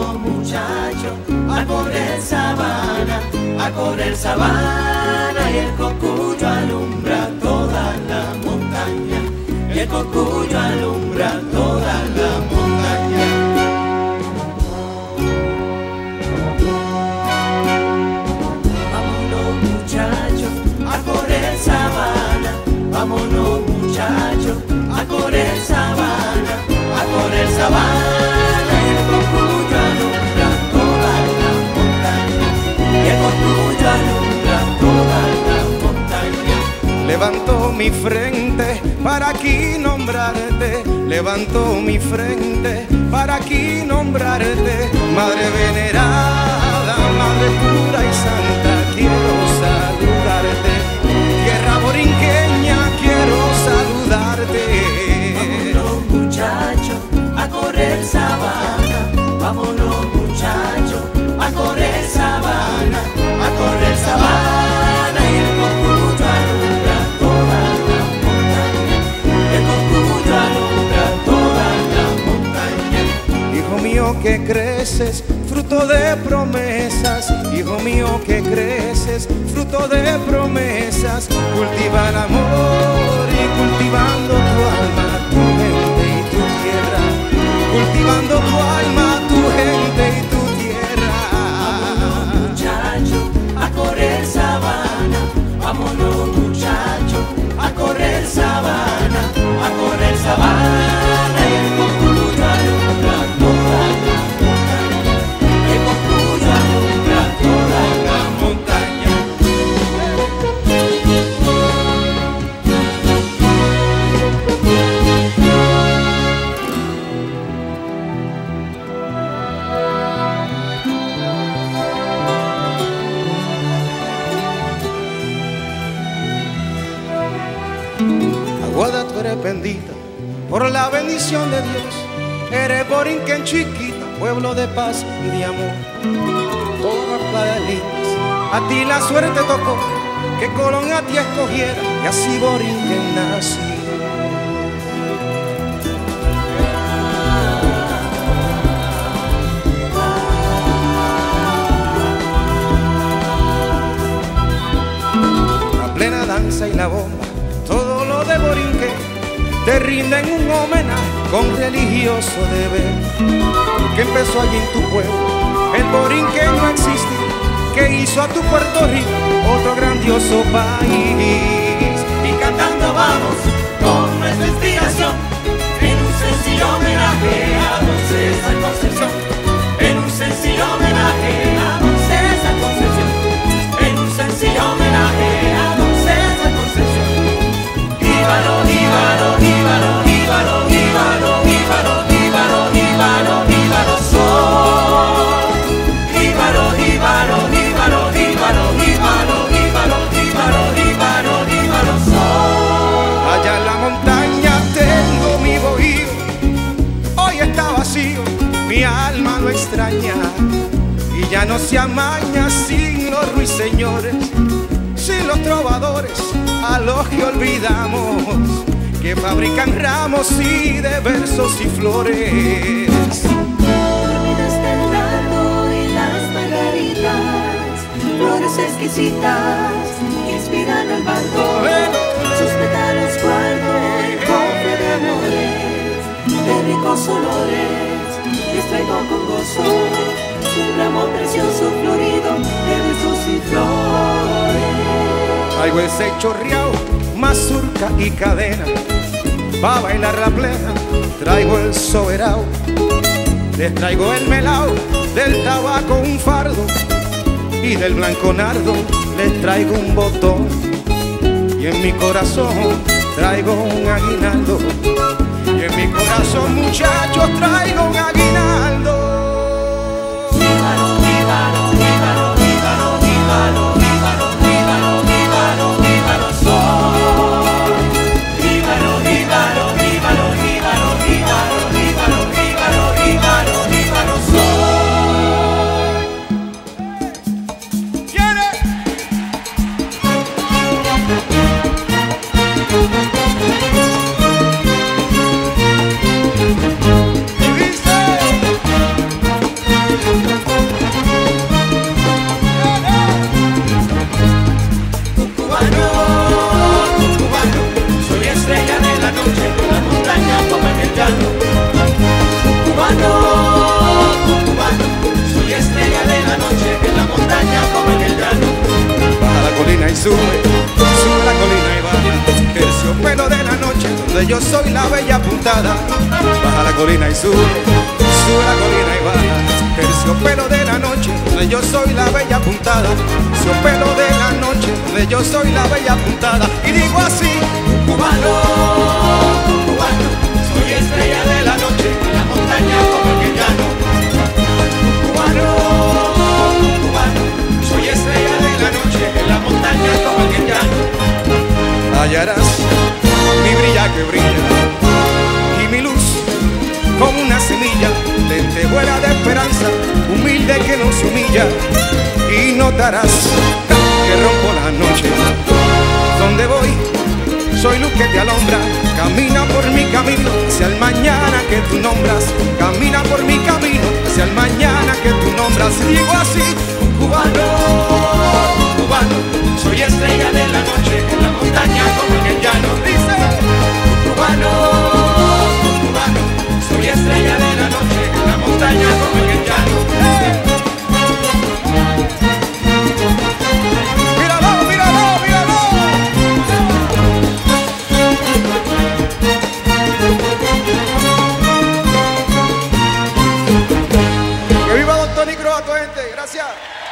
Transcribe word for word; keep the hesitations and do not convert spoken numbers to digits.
Vámonos muchachos a correr sabana, a correr sabana, y el cocuyo alumbra toda la montaña, el cocuyo alumbra toda la montaña. Vámonos muchachos a correr sabana, vámonos muchachos a correr sabana, a correr sabana, y el cocuyo alumbra toda la montaña, y el cocuyo alumbra toda la montaña. Levanto mi frente para aquí nombrarte, levanto mi frente para aquí nombrarte, Madre venerada, Madre pura y santa, quiero saludarte, tierra borinqueña, quiero saludarte. Vámonos muchachos a correr sabana, vámonos muchachos a correr sabana, a correr sabana, y el cocuyo alumbra toda la montaña, el cocuyo alumbra toda la montaña. Hijo mío que creces, fruto de promesas, hijo mío que creces, fruto de promesas, cultiva el amor y cultivando tu alma, tu gente y tu tierra, cultivando tu alma, tu gente y tu tierra. Vámonos muchachos a correr sabana, vámonos muchachos a correr sabana, a correr sabana, y el cocuyo alumbra toda la montaña, el cocuyo alumbra toda la montaña. Aguada, tú eres bendita por la bendición de Dios, eres borinquen chiquita, pueblo de paz y de amor. Todas las playas lindas, a ti la suerte tocó, que Colón a ti escogiera, y así borinquen nací. La plena danza y la bomba, todo lo de Borinquen, te rinden un homenaje con religioso deber, que empezó allí en tu pueblo, el Borinquen no existe, que hizo a tu Puerto Rico otro grandioso país. Y cantando vamos con nuestra inspiración, en un sencillo homenaje a don César Concepción, en un sencillo homenaje a don César Concepción, en un sencillo homenaje a don César Concepción. Íbaro, íbaro, íbaro, íbaro, íbaro, íbaro, íbaro, íbaro, íbaro soy. Íbaro, íbaro, íbaro, íbaro, íbaro, íbaro, íbaro, íbaro, íbaro soy. Allá en la montaña tengo mi bohío, hoy está vacío, mi alma lo extraña, y ya no se amaña sin los ruiseñores, sin los trovadores, a los que olvidamos, que fabrican ramos y de versos y flores. Dormidas del nardo y las margaritas, flores exquisitas que inspiran al barco, sus pétalos guardo en cofre de amores, de ricos olores, les traigo con gozo un ramo precioso florido de besos y flores. Traigo ese chorreao, mazurca y cadena, pa' bailar la plena, traigo el soberao, les traigo el melao, del tabaco un fardo, y del blanco nardo les traigo un botón, y en mi corazón traigo un aguinaldo, y en mi corazón muchachos traigo un aguinaldo. Íbaro, íbaro, íbaro, íbaro, íbaro, íbaro, íbaro, íbaro, íbaro soy. Íbaro, íbaro, íbaro, íbaro, íbaro, íbaro, íbaro, íbaro, íbaro soy. ¿Quiere? Y dice y sube, sube la colina y baja. Terciopelo de la noche, donde yo soy la bella puntada. Baja la colina y sube, sube la colina y baja. Terciopelo de la noche, donde yo soy la bella puntada. Terciopelo de la noche, donde yo soy la bella puntada. Y digo así, cubano, cubano, soy estrella de la noche, en la montaña como el que llano. Cubano, cubano, soy estrella de la noche, en la montaña como el que llano. hallarás mi brilla que brilla y mi luz como una semilla, lentejuela de esperanza, humilde que nos humilla. Y notarás que rompo la noche, donde voy soy luz que te alumbra. Camina por mi camino hacia el mañana que tú nombras. Camina por mi camino hacia el mañana que tú nombras. Y digo así, cubano, cubano, soy estrella de la noche, en la montaña como en el llano. dice, cubano, cubano, soy estrella de la noche, en la montaña como en el llano. míralo, míralo, míralo. Que viva Don Tony Cruz, a tu gente, gracias.